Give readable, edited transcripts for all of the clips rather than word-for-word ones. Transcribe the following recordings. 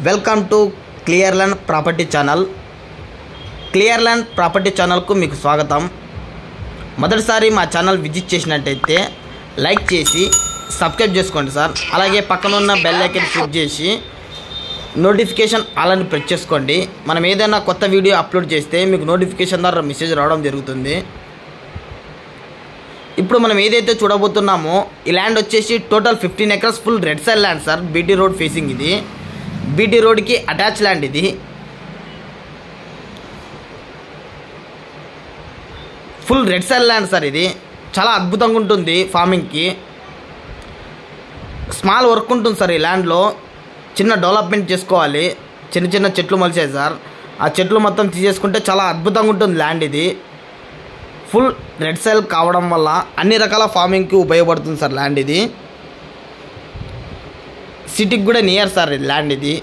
Welcome to clear land property channel. Clear land property ఛానల్కు మీకు స్వాగతం. మొదటిసారి మా ఛానల్ విజిట్ చేసినట్టయితే లైక్ చేసి సబ్స్క్రైబ్ చేసుకోండి సార్. అలాగే పక్కన ఉన్న బెల్ ఐకాన్ క్లిక్ చేసి నోటిఫికేషన్ ఆల్ అని ప్రెస్ చేసుకోండి. మనం ఏదైనా కొత్త వీడియో అప్లోడ్ చేస్తే మీకు నోటిఫికేషన్ ద్వారా మెసేజ్ రావడం జరుగుతుంది. ఇప్పుడు మనం ఏదైతే చూడబోతున్నామో ఈ ల్యాండ్ వచ్చేసి total 15 acres full red side land sir. BT road facing ఇది. బీటీ రోడ్కి అటాచ్ ల్యాండ్ ఇది. Full red side land sir. ఇది చాలా అద్భుతంగా ఉంటుంది ఫార్మింగ్కి. స్మాల్ వర్క్ ఉంటుంది సార్ ఈ ల్యాండ్లో. చిన్న డెవలప్మెంట్ చేసుకోవాలి. చిన్న చిన్న చెట్లు మొలిచాయి సార్. ఆ చెట్లు మొత్తం తీసేసుకుంటే చాలా అద్భుతంగా ఉంటుంది ల్యాండ్ ఇది. ఫుల్ రెడ్ సైల్ కావడం వల్ల అన్ని రకాల ఫార్మింగ్కి ఉపయోగపడుతుంది సార్ ల్యాండ్ ఇది. సిటీకి కూడా నియర్ సార్ ఈ ల్యాండ్ ఇది.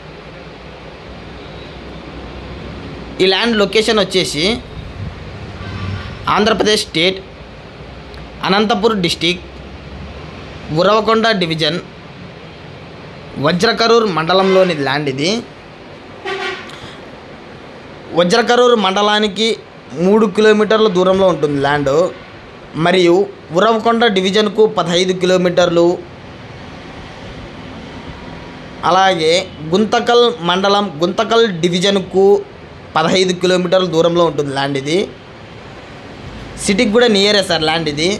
ఈ ల్యాండ్ లొకేషన్ వచ్చేసి Andhra Pradesh state, Anantapur district, Uravakonda division, Vajrakarur మండలంలోని ల్యాండ్ ఇది. వజ్రకరూర్ మండలానికి 3 కిలోమీటర్ల దూరంలో ఉంటుంది ల్యాండ్. మరియు ఉరవకొండ డివిజన్కు 15 కిలోమీటర్లు, అలాగే గుంతకల్ మండలం గుంతకల్ డివిజన్కు 15 కిలోమీటర్ల దూరంలో ఉంటుంది ల్యాండ్ ఇది. సిటీకి కూడా నియరే సార్ ల్యాండ్ ఇది.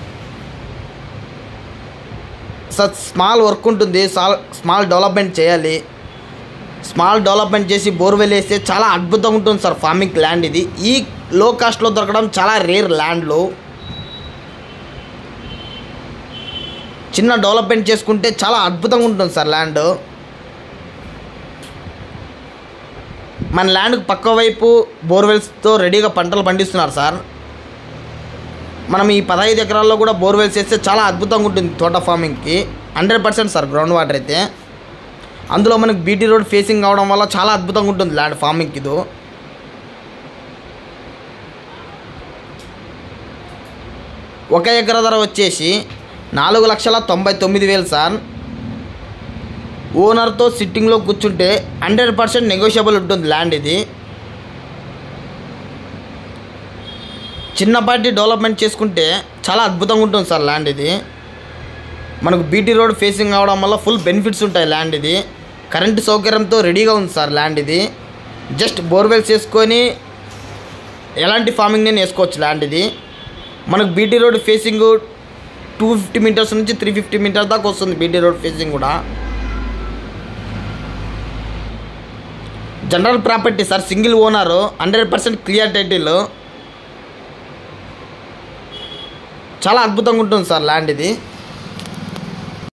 సార్ స్మాల్ వర్క్ ఉంటుంది. స్మాల్ డెవలప్మెంట్ చేయాలి. స్మాల్ డెవలప్మెంట్ చేసి బోర్వెల్ వేస్తే చాలా అద్భుతంగా ఉంటుంది సార్ ఫార్మింగ్ ల్యాండ్ ఇది. ఈ లో కాస్ట్లో దొరకడం చాలా రేర్ ల్యాండ్లో. చిన్న డెవలప్మెంట్ చేసుకుంటే చాలా అద్భుతంగా ఉంటుంది సార్ ల్యాండ్. మన ల్యాండ్కి పక్క వైపు బోర్వెల్స్తో రెడీగా పంటలు పండిస్తున్నారు సార్. మనం ఈ 15 ఎకరాల్లో కూడా బోర్వెల్స్ వేస్తే చాలా అద్భుతంగా ఉంటుంది తోట ఫార్మింగ్కి. 100% సార్ గ్రౌండ్ వాటర్ అయితే. అందులో మనకి బీటీ రోడ్ ఫేసింగ్ అవడం వల్ల చాలా అద్భుతంగా ఉంటుంది ల్యాండ్ ఫార్మింగ్కి ఇది. ఒక ఎకరా ధర వచ్చేసి 4,99,000 సార్. ఓనర్తో సిట్టింగ్లో కూర్చుంటే 100% నెగోషియబుల్ ఉంటుంది ల్యాండ్ ఇది. చిన్నపాటి డెవలప్మెంట్ చేసుకుంటే చాలా అద్భుతంగా ఉంటుంది సార్ ల్యాండ్ ఇది. మనకు బీటీ రోడ్ ఫేసింగ్ అవడం వల్ల ఫుల్ బెనిఫిట్స్ ఉంటాయి ల్యాండ్ ఇది. కరెంటు సౌకర్యంతో రెడీగా ఉంది సార్ ల్యాండ్ ఇది. జస్ట్ బోర్వెల్స్ చేసుకొని ఎలాంటి ఫార్మింగ్ నేను వేసుకోవచ్చు ల్యాండ్ ఇది. మనకు బీటీ రోడ్ ఫేసింగ్ 250 మీటర్స్ నుంచి 350 మీటర్స్ దాకా వస్తుంది బీటీ రోడ్ ఫేసింగ్ కూడా. General property sir. Single owner, 100% clear title. చాలా అద్భుతంగా ఉంటుంది సార్ ల్యాండ్ ఇది.